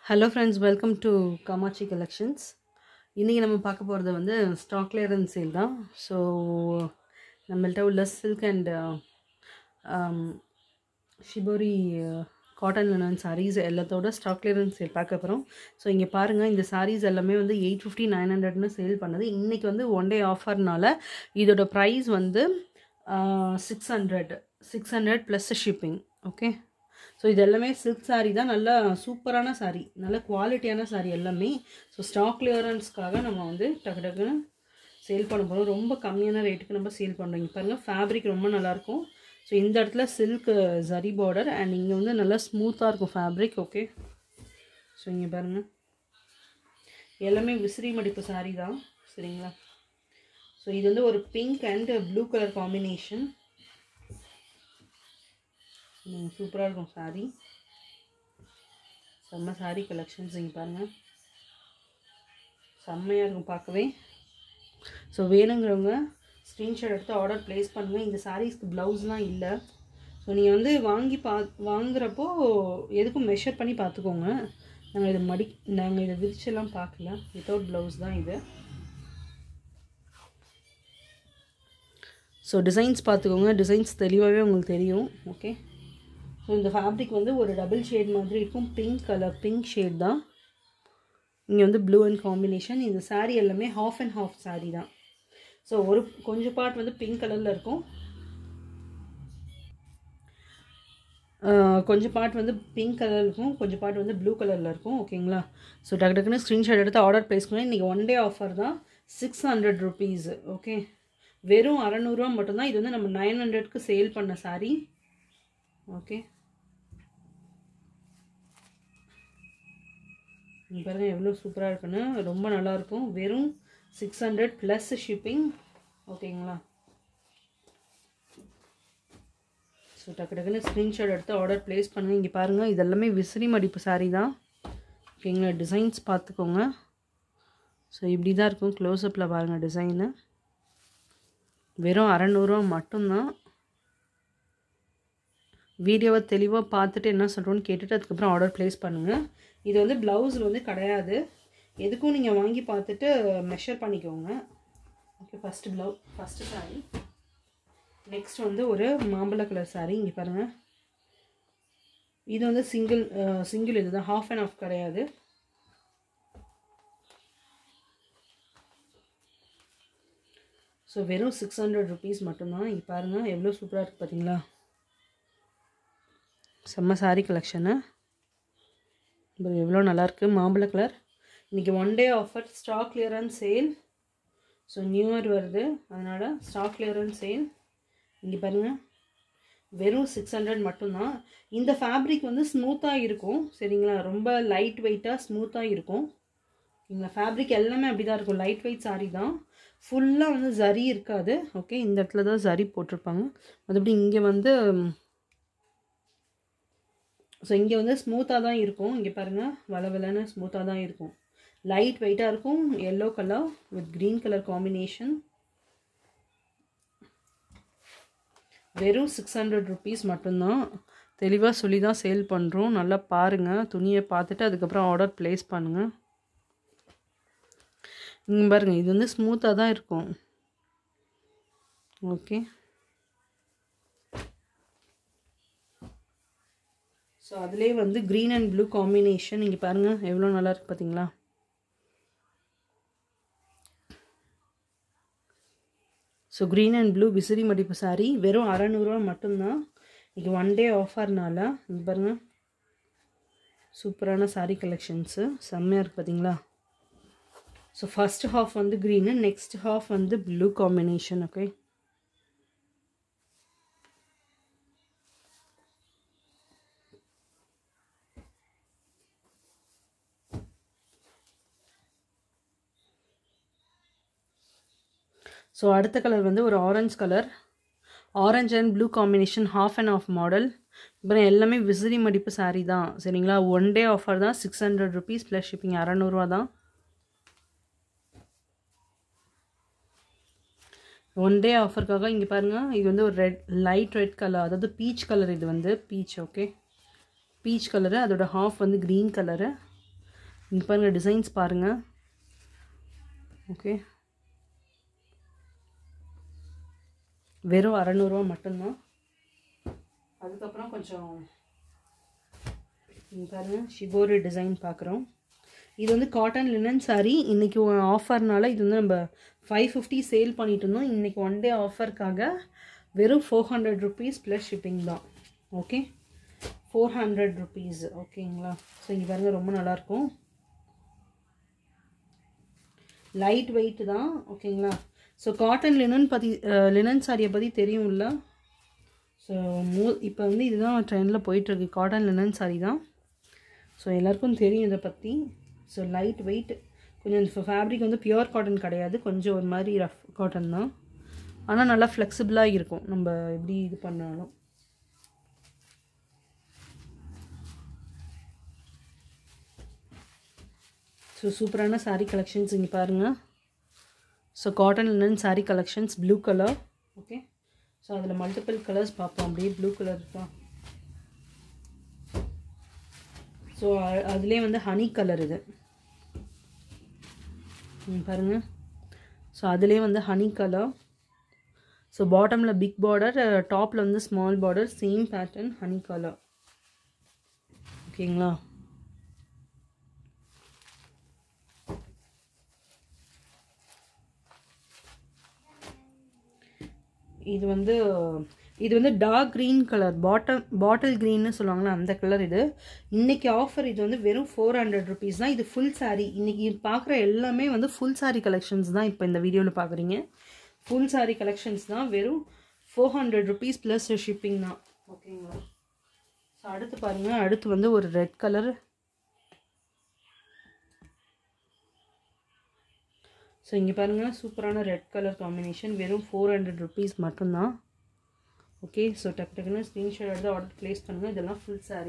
Hello friends, welcome to Kamachi Collections. இன்னைக்கு நம்ம பார்க்க போறது வந்து ஸ்டாக் கிளியரன்ஸ் சேல் தான். ஸோ நம்மள்ட்ட உள்ள silk and shibori cotton linen sarees எல்லாத்தோட ஸ்டாக் கிளியரன்ஸ் சேல் பார்க்க போகிறோம். ஸோ இங்கே பாருங்கள், இந்த சாரீஸ் எல்லாமே வந்து 850 900ன்னு சேல் பண்ணது. இன்றைக்கி வந்து ஒன் டே ஆஃபர்னால இதோட ப்ரைஸ் வந்து 600 ப்ளஸ் ஷிப்பிங். ஓகே, ஸோ இது எல்லாமே சில்க் சாரீ தான், நல்ல சூப்பரான சாரீ, நல்ல குவாலிட்டியான சாரீ எல்லாமே. ஸோ ஸ்டாக் கிளியரன்ஸ்க்காக நம்ம வந்து டக்கு டக்குன்னு சேல் பண்ண போகிறோம். ரொம்ப கம்மியான ரேட்டுக்கு நம்ம சேல் பண்ணுறோம். இங்கே பாருங்கள், ஃபேப்ரிக் ரொம்ப நல்லாயிருக்கும். ஸோ இந்த இடத்துல சில்க் ஜரி பார்டர் அண்ட் இங்கே வந்து நல்லா ஸ்மூத்தாக இருக்கும் ஃபேப்ரிக். ஓகே, ஸோ இங்கே பாருங்கள், எல்லாமே விசிறி மடிப்பு சாரீ தான், சரிங்களா. ஸோ இது வந்து ஒரு pink and blue colour combination. சூப்பராக இருக்கும் சாரீ, செம்ம சாரீ கலெக்ஷன்ஸ். இங்கே பாருங்கள், செம்மையாக இருக்கும் பார்க்கவே. ஸோ வேணுங்கிறவங்க ஸ்க்ரீன்ஷாட் எடுத்து ஆர்டர் ப்ளேஸ் பண்ணுங்கள். இந்த சாரீஸ்க்கு ப்ளவுஸ்லாம் இல்லை. ஸோ நீங்கள் வந்து வாங்குறப்போ எதுக்கும் மெஷர் பண்ணி பார்த்துக்கோங்க. நாங்கள் இதை விரிச்செல்லாம் பார்க்கல, வித்தவுட் ப்ளவுஸ் தான் இது. ஸோ டிசைன்ஸ் பார்த்துக்கோங்க, டிசைன்ஸ் தெளிவாகவே உங்களுக்கு தெரியும். ஓகே, ஸோ இந்த ஃபேப்ரிக் வந்து ஒரு டபுள் ஷேட் மாதிரி இருக்கும், பிங்க் கலர், பிங்க் ஷேட் தான். இங்கே வந்து ப்ளூ அண்ட் காம்பினேஷன். இந்த சாரீ எல்லாமே ஹாஃப் அண்ட் ஹாஃப் சாரீ தான். ஸோ ஒரு கொஞ்சம் பார்ட் வந்து பிங்க் கலரில் இருக்கும், கொஞ்சம் பார்ட் வந்து பிங்க் கலர் இருக்கும், கொஞ்சம் பார்ட் வந்து ப்ளூ கலரில் இருக்கும். ஓகேங்களா. ஸோ டக்கு டக்குன்னு ஸ்க்ரீன்ஷாட் எடுத்து ஆர்டர் ப்ளேஸ் பண்ணி. இன்றைக்கி ஒன் டே ஆஃபர் தான், 600 ருபீஸ். ஓகே, வெறும் 600 ரூபா மட்டும்தான். இது வந்து நம்ம 900க்கு சேல் பண்ண சாரீ. ஓகே, நீங்கள் பாருங்கள் எவ்வளோ சூப்பராக இருக்குன்னு, ரொம்ப நல்லாயிருக்கும். வெறும் 600 ப்ளஸ் ஷிப்பிங். ஓகேங்களா. ஸோ டக்கு டக்குன்னு ஸ்க்ரீன்ஷாட் எடுத்து ஆர்டர் ப்ளேஸ் பண்ணுங்கள். இங்கே பாருங்கள், இதெல்லாமே விசிறி மடிப்பு சாரீ தான். ஓகேங்களா, டிசைன்ஸ் பார்த்துக்கோங்க. ஸோ இப்படி தான் இருக்கும், க்ளோஸ்அப்பில் பாருங்கள் டிசைனு. வெறும் 600 ரூபா மட்டும்தான். வீடியோவை தெளிவாக பார்த்துட்டு என்ன சொல்கிறோன்னு கேட்டுட்டு அதுக்கப்புறம் ஆர்டர் ப்ளேஸ் பண்ணுங்கள். இது வந்து ப்ளவுஸில் வந்து கிடையாது, எதுக்கும் நீங்கள் வாங்கி பார்த்துட்டு மெஷர் பண்ணிக்கோங்க. Okay, first sari. நெக்ஸ்ட் வந்து ஒரு மாம்பழ கலர் சாரீ. இங்கே பாருங்கள், இது வந்து சிங்கிள் இது தான், ஹாஃப் அண்ட் ஆஃப் கிடையாது. ஸோ வெறும் 600 ருபீஸ் மட்டும்தான். இங்கே பாருங்கள் எவ்வளோ சூப்பராக இருக்குது பார்த்தீங்களா, செம்ம சாரீ கலெக்ஷனு. எவ்வளோ நல்லாயிருக்கு, மாம்பழ கலர். இன்றைக்கி one day offer, stock clearance sale. So new year வருது, அதனால் ஸ்டாக் கிளியரன்ஸ் சேல். இங்கே பாருங்கள், வெறும் 600 மட்டும்தான். இந்த ஃபேப்ரிக் வந்து ஸ்மூத்தாக இருக்கும், சரிங்களா. ரொம்ப லைட் வெயிட்டாக ஸ்மூத்தாக இருக்கும். இந்த ஃபேப்ரிக் எல்லாமே அப்படி தான் இருக்கும், லைட் வெயிட் சாரீ தான். ஃபுல்லாக வந்து ஜரி இருக்காது. ஓகே, இந்த இடத்துல தான் ஜரி போட்டிருப்பாங்க. மற்றபடி இங்கே வந்து ஸ்மூத்தாக தான் இருக்கும். இங்கே பாருங்கள், வளவலன்னு ஸ்மூத்தாக தான் இருக்கும், லைட் வெயிட்டாக இருக்கும். Yellow colour with green colour combination. வெறும் 600 ருபீஸ் மட்டும்தான். தெளிவாக சொல்லி தான் சேல் பண்ணுறோம். நல்லா பாருங்கள், துணியை பார்த்துட்டு அதுக்கப்புறம் ஆர்டர் ப்ளேஸ் பண்ணுங்கள். இங்கே பாருங்கள், இது வந்து ஸ்மூத்தாக தான் இருக்கும். ஓகே, ஸோ அதிலே வந்து க்ரீன் அண்ட் ப்ளூ காம்பினேஷன். இங்கே பாருங்கள் எவ்வளோ நல்லா இருக்குது பார்த்தீங்களா. ஸோ க்ரீன் அண்ட் ப்ளூ விசிறி மடிப்பு சாரீ, வெறும் 600 ரூபா மட்டும்தான். இன்றைக்கி ஒன் டே ஆஃபர்னால இங்கே பாருங்கள், சூப்பரான சாரீ கலெக்ஷன்ஸு, செம்மையாக இருக்குது பார்த்தீங்களா. ஸோ ஃபஸ்ட்டு ஹாஃப் வந்து க்ரீனு, நெக்ஸ்ட் ஹாஃப் வந்து ப்ளூ காம்பினேஷன். ஓகே, ஸோ அடுத்த கலர் வந்து ஒரு orange colour, orange and blue combination, half and half model. இப்போ எல்லாமே விசிறி மடிப்பு சாரீ தான், சரிங்களா. ஒன் டே ஆஃபர் தான், 600 ருபீஸ் ப்ளஸ் ஷிப்பிங், 600 ரூபா தான். ஒன் டே ஆஃபருக்காக இங்கே பாருங்கள், இது வந்து ஒரு லைட் ரெட் கலர், அதாவது பீச் கலர். இது வந்து பீச். ஓகே, பீச் கலரு, அதோட ஹாஃப் வந்து க்ரீன் கலரு. இங்கே பாருங்கள் டிசைன்ஸ் பாருங்கள். ஓகே, வெறும் 600 மட்டும்தான். அதுக்கப்புறம் கொஞ்சம் இங்கே பாருங்கள் ஷிபோரி டிசைன் பார்க்குறோம். இது வந்து காட்டன் லினன் சாரீ. இன்றைக்கி ஆஃபர்னால இது வந்து நம்ம 550 சேல் பண்ணிட்டு இருந்தோம். இன்றைக்கி ஒன் டே ஆஃபருக்காக வெறும் 400 rupees ப்ளஸ் ஷிப்பிங் தான். Okay, 400 rupees. ஓகேங்களா? ஸோ இங்கே பாருங்கள் ரொம்ப நல்லாயிருக்கும், லைட் வெயிட் தான். ஓகேங்களா? ஸோ காட்டன் லினன் சாரியை பற்றி தெரியும்ல. ஸோ இப்போ வந்து இதுதான் ட்ரெண்டில் போயிட்டுருக்கு, காட்டன் லினன் சாரி தான். ஸோ எல்லாருக்கும் தெரியும் இதை பற்றி. ஸோ லைட் வெயிட், கொஞ்சம் ஃபேப்ரிக் வந்து பியூர் காட்டன் கிடையாது, கொஞ்சம் ஒரு மாதிரி ரஃப் காட்டன் தான். ஆனால் நல்லா ஃப்ளெக்சிபிளாக இருக்கும் நம்ம எப்படி இது பண்ணாலும். ஸோ சூப்பரான சாரீ கலெக்ஷன்ஸ் இங்கே பாருங்கள். So cotton linen sari collections, blue colour. Okay, so அதில் மல்டிபிள் கலர்ஸ் பார்ப்போம். அப்படியே ப்ளூ கலர் தான். ஸோ அதுலேயே வந்து ஹனி கலர் இது பாருங்கள். ஸோ அதுலேயே வந்து ஹனி கலர். ஸோ பாட்டமில் பிக் பார்டர், டாப்பில் வந்து small border, same pattern, honey colour. ஓகேங்களா? இது வந்து டார்க் க்ரீன் கலர், பாட்டில் க்ரீன்னு சொல்லுவாங்களா அந்த கலர். இது இன்றைக்கி ஆஃபர். இது வந்து வெறும் 400 rupees தான். இது ஃபுல் சாரீ. இன்றைக்கி பார்க்குற எல்லாமே வந்து ஃபுல் சாரீ கலெக்ஷன்ஸ் தான். இப்போ இந்த வீடியோவில் பார்க்குறீங்க ஃபுல் சாரீ கலெக்ஷன்ஸ் தான். வெறும் 400 rupees ப்ளஸ் ஷிப்பிங் தான். ஓகேங்களா? ஸோ அடுத்து பாருங்கள், அடுத்து வந்து ஒரு ரெட் கலர். ஸோ இங்கே பாருங்கள் சூப்பரான ரெட் கலர் காம்பினேஷன், வெறும் 400 rupees மட்டும்தான். ஓகே, ஸோ டக்குன்னு ஸ்க்ரீன்ஷாட் எடுத்து ஆர்டர் ப்ளேஸ் பண்ணுங்கள். இதெல்லாம் ஃபுல் சாரீ.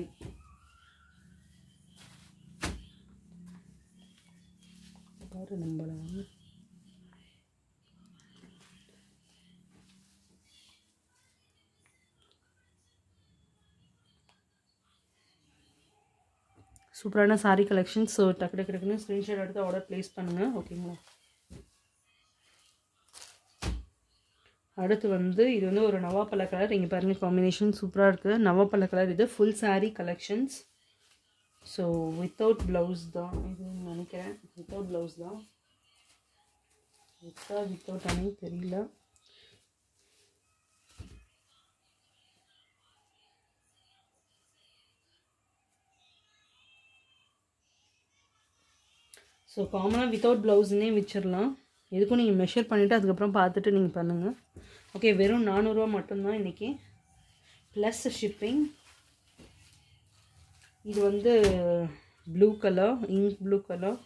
பாரு நம்மள வந்து சூப்பரான சாரீ கலெக்ஷன். ஸோ டக்குன்னு ஸ்க்ரீன்ஷாட் எடுத்து ஆர்டர் ப்ளேஸ் பண்ணுங்கள். ஓகேங்களா? அடுத்து வந்து இது வந்து ஒரு நவாப்பழ கலர். இங்கே பாருங்கள் காம்பினேஷன் சூப்பராக இருக்குது. நவாப்பழ கலர். இது full sari collections. So without blouse தான் இது நினைக்கிறேன். வித்தவுட் ப்ளவுஸ் தான். வித்தவுட் அனே தெரியல. ஸோ காமனாக வித்தவுட் ப்ளவுஸ்னே வச்சிடலாம். எதுக்கும் நீங்கள் மெஷர் பண்ணிவிட்டு அதுக்கப்புறம் பார்த்துட்டு நீங்கள் பண்ணுங்கள். ஓகே, வெறும் 400 மட்டும்தான் இன்றைக்கி ப்ளஸ் ஷிப்பிங். இது வந்து blue colour, ink blue colour.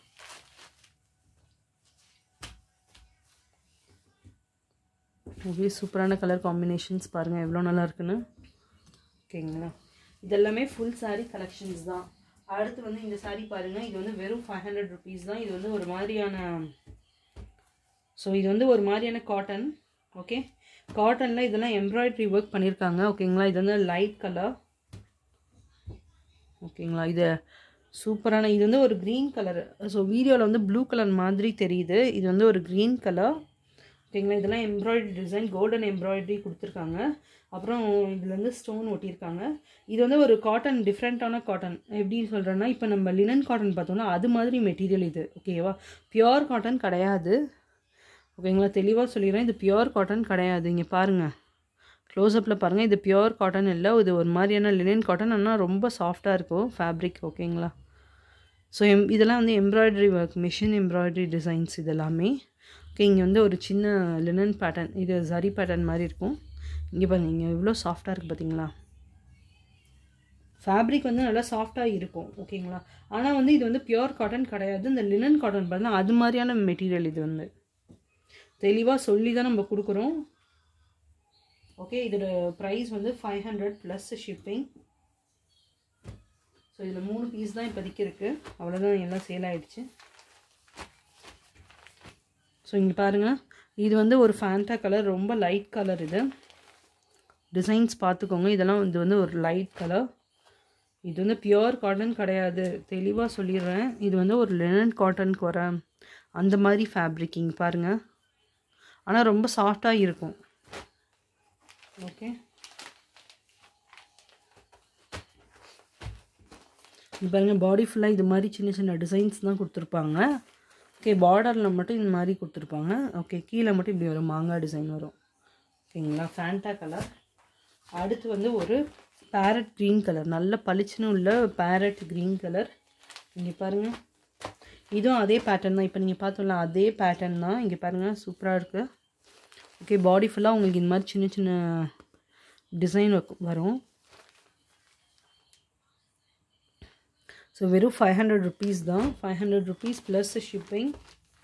Okay, சூப்பரான கலர் காம்பினேஷன்ஸ் பாருங்கள் எவ்வளோ நல்லா இருக்குன்னு. ஓகேங்களா? இதெல்லாமே ஃபுல் சாரீ கலெக்ஷன்ஸ் தான். அடுத்து வந்து இந்த சாரீ பாருங்கள். இது வந்து வெறும் 500 rupees தான். இது வந்து ஒரு மாதிரியான இது வந்து ஒரு மாதிரியான காட்டன். ஓகே, காட்டனில் இதெல்லாம் எம்ப்ராய்டரி ஒர்க் பண்ணியிருக்காங்க. ஓகேங்களா? இது வந்து லைட் கலர். ஓகேங்களா? இது சூப்பரான, இது வந்து ஒரு க்ரீன் கலர். ஸோ வீடியோவில் வந்து ப்ளூ கலர் மாதிரி தெரியுது. இது வந்து ஒரு க்ரீன் கலர். ஓகேங்களா? இதெல்லாம் எம்ப்ராய்டரி டிசைன், கோல்டன் எம்ப்ராய்டரி கொடுத்துருக்காங்க. அப்புறம் இதில் வந்து ஸ்டோன் ஒட்டியிருக்காங்க. இது வந்து ஒரு காட்டன், டிஃப்ரெண்ட்டான காட்டன். எப்படி சொல்கிறேன்னா, இப்போ நம்ம லினன் காட்டன் பார்த்தோம்னா அது மாதிரி மெட்டீரியல் இது. ஓகேவா? பியோர் காட்டன் கிடையாது. ஓகேங்களா? தெளிவாக சொல்லிடுறேன், இது பியோர் காட்டன் கிடையாது. இங்கே பாருங்கள், க்ளோஸ்அப்பில் பாருங்கள். இது பியோர் காட்டன் இல்லை, இது ஒரு மாதிரியான லினன் காட்டன். ஆனால் ரொம்ப சாஃப்டாக இருக்கும் ஃபேப்ரிக். ஓகேங்களா? ஸோ இதெல்லாம் வந்து embroidery work, machine embroidery designs இதெல்லாமே. ஓகே, இங்கே வந்து ஒரு சின்ன லினன் பேட்டர்ன், இது சரி பேட்டர்ன் மாதிரி இருக்கும். இங்கே பாருங்கள், இங்கே எவ்வளோ சாஃப்டாக இருக்குது பார்த்தீங்களா? ஃபேப்ரிக் வந்து நல்லா சாஃப்டாக இருக்கும். ஓகேங்களா? ஆனால் வந்து இது வந்து பியோர் காட்டன் கிடையாது. இந்த லினன் காட்டன் பார்த்தீங்கன்னா அது மாதிரியான மெட்டீரியல். இது வந்து தெளிவாக சொல்லி தான் நம்ம கொடுக்குறோம். ஓகே, இதோட ப்ரைஸ் வந்து 500 ப்ளஸ் ஷிப்பிங். ஸோ இதில் 3 பீஸ் தான் இப்போதைக்கு இருக்குது. அவ்வளோதான், எல்லாம் சேல் ஆகிடுச்சு. ஸோ இங்கே பாருங்கள், இது வந்து ஒரு ஃபேண்டா கலர், ரொம்ப லைட் கலர். இது டிசைன்ஸ் பார்த்துக்கோங்க. இதெல்லாம் இது வந்து ஒரு லைட் கலர். இது வந்து பியூர் காட்டன் கிடையாது, தெளிவாக சொல்லிடுறேன். இது வந்து ஒரு லினன் காட்டனுக்கு வர அந்த மாதிரி ஃபேப்ரிக்கிங் பாருங்கள். ஆனால் ரொம்ப சாஃப்டாக இருக்கும். ஓகே, இது பாருங்கள், பாடி ஃபுல்லாக இது மாதிரி சின்ன சின்ன டிசைன்ஸ் தான் கொடுத்துருப்பாங்க. ஓகே, பார்டரில் மட்டும் இந்த மாதிரி கொடுத்துருப்பாங்க. ஓகே, கீழே மட்டும் இப்படி வரும், மாங்காய் டிசைன் வரும். ஓகேங்களா, ஃபேண்டா கலர். அடுத்து வந்து ஒரு பேரட் க்ரீன் கலர், நல்ல பளிச்சுன்னு உள்ள பேரட் க்ரீன் கலர். இங்கே பாருங்கள், இதுவும் அதே பேட்டர்ன் தான். இப்போ நீங்கள் பார்த்தோம்ல அதே பேட்டர்ன் தான். இங்கே பாருங்கள், சூப்பராக இருக்குது. ஓகே, பாடி ஃபுல்லாக உங்களுக்கு இந்த மாதிரி சின்ன சின்ன டிசைன் வரும். ஸோ வெறும் 500 rupees தான். 500 rupees ப்ளஸ் ஷிப்பிங்.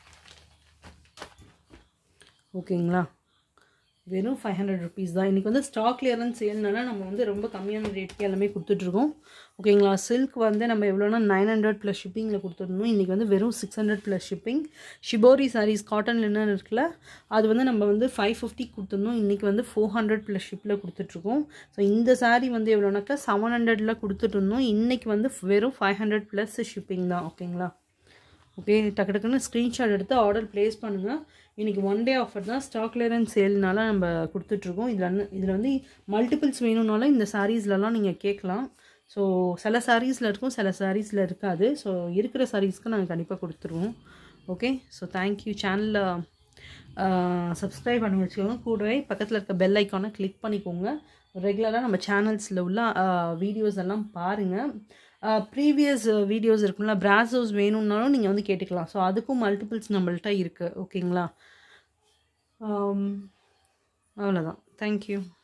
ஓகேங்களா, வெறும் 500 rupees தான். இன்றைக்கி வந்து ஸ்டாக் கிளியரன்ஸ் சேல்னால நம்ம வந்து ரொம்ப கம்மியான ரேட்டுக்கு எல்லாமே கொடுத்துட்ருக்கோம். ஓகேங்களா, சில்க் வந்து நம்ம எவ்வளோனா 900 ப்ளஸ் ஷிப்பிங்கில் கொடுத்துருந்தோம். இன்றைக்கி வந்து வெறும் 600 plus shipping. Shibori saris cotton linen இருக்குல்ல, அது வந்து நம்ம வந்து 550 கொடுத்துருந்தோம். இன்றைக்கி வந்து 400 ப்ளஸ் ஷிப்பில் கொடுத்துட்ருக்கோம். ஸோ இந்த சாரீ வந்து எவ்வளோனாக்கா 700 கொடுத்துட்டு இருந்தோம். இன்றைக்கி வந்து வெறும் 500 ப்ளஸ் ஷிப்பிங் தான். ஓகேங்களா, ஓகே, டக்கு டக்குன்னு ஸ்க்ரீன்ஷாட் எடுத்து ஆர்டர் ப்ளேஸ் பண்ணுங்கள். இன்றைக்கி ஒன் டே ஆஃபர் தான், ஸ்டாக் கிளியரன்ஸ் சேல்னால நம்ம கொடுத்துட்ருக்கோம். இதில் வந்து மல்டிபிள்ஸ் வேணும்னாலும் இந்த சாரீஸ்லலாம் நீங்கள் கேட்கலாம். ஸோ சில சாரீஸில் இருக்கும், சில சாரீஸில் இருக்காது. ஸோ இருக்கிற சாரீஸ்க்கு நாங்கள் கண்டிப்பாக கொடுத்துருவோம். Okay, so thank you. சேனலில் சப்ஸ்கிரைப் பண்ணி வச்சுக்கோங்க. கூடவே பக்கத்தில் இருக்க பெல் ஐக்கானை கிளிக் பண்ணிக்கோங்க. ரெகுலராக நம்ம சேனல்ஸில் உள்ள வீடியோஸ் எல்லாம் பாருங்கள். ப்ரீவியஸ் வீடியோஸ் இருக்குங்களா, பிராசோஸ் வேணும்னாலும் நீங்கள் வந்து கேட்டுக்கலாம். ஸோ அதுக்கும் மல்டிபிள்ஸ் நம்மள்ட்ட இருக்குது. ஓகேங்களா, அவ்வளோதான். தேங்க்யூ.